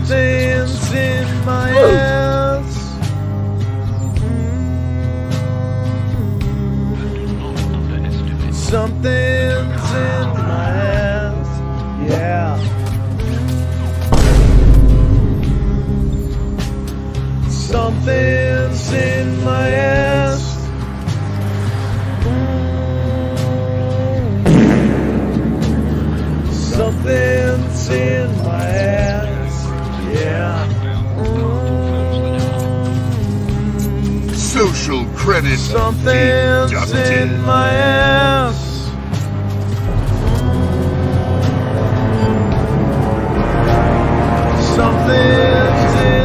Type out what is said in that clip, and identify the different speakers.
Speaker 1: Something's in my ass. Something's in my ass. Yeah. Something's in my ass. Something's in my ass. Yeah.
Speaker 2: Social credit.
Speaker 1: Something's in my ass. Something's in